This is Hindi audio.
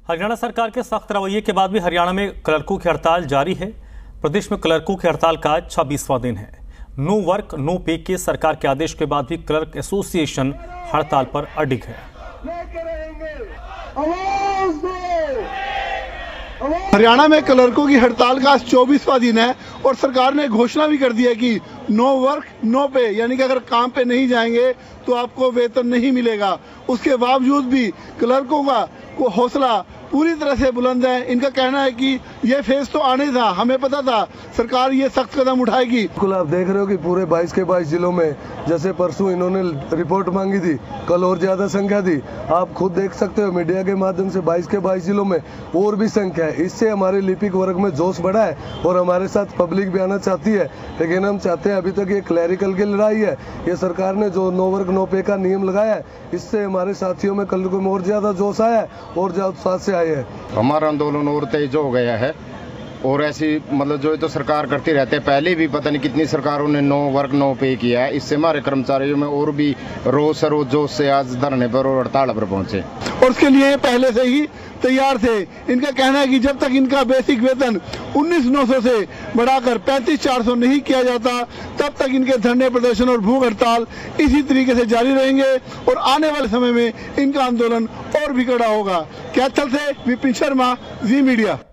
हरियाणा सरकार के सख्त रवैये के बाद भी हरियाणा में क्लर्कों की हड़ताल जारी है। प्रदेश में क्लर्कों की हड़ताल का आज 26वां दिन है। नो वर्क नो पे के सरकार के आदेश के बाद भी क्लर्क एसोसिएशन हड़ताल पर अडिग है। हरियाणा में क्लर्कों की हड़ताल का आज 24वां दिन है और सरकार ने घोषणा भी कर दी है कि नो वर्क नो पे, यानी कि अगर काम पे नहीं जाएंगे तो आपको वेतन नहीं मिलेगा। उसके बावजूद भी क्लर्कों का हौसला पूरी तरह से बुलंद है। इनका कहना है कि ये फेज तो आने था, हमें पता था सरकार ये सख्त कदम उठाएगी। बिल्कुल, आप देख रहे हो कि पूरे 22 के 22 जिलों में, जैसे परसों इन्होंने रिपोर्ट मांगी थी, कल और ज्यादा संख्या थी। आप खुद देख सकते हो मीडिया के माध्यम से 22 के 22 जिलों में और भी संख्या है। इससे हमारे लिपिक वर्ग में जोश बढ़ा है और हमारे साथ पब्लिक भी आना चाहती है। लेकिन हम चाहते हैं, अभी तक ये क्लैरिकल की लड़ाई है। ये सरकार ने जो नो वर्क नो पे का नियम लगाया है, इससे हमारे साथियों में कल को और ज्यादा जोश आया है और ज्यादा उत्साह से आए हैं। हमारा आंदोलन और तेज हो गया है और ऐसी मतलब जो तो सरकार करती रहते हैं। पहले भी पता नहीं कितनी सरकारों ने नो वर्क नो पे किया है। इससे हमारे कर्मचारियों में और भी रोज जोश से आज धरने पर और हड़ताल पर पहुंचे और उसके लिए पहले से ही तैयार थे। इनका कहना है कि जब तक इनका बेसिक वेतन 19,900 से बढ़ाकर 35,400 नहीं किया जाता, तब तक इनके धरने प्रदर्शन और भूख हड़ताल इसी तरीके से जारी रहेंगे और आने वाले समय में इनका आंदोलन और भी कड़ा होगा। कैथल से विपिन शर्मा, जी मीडिया।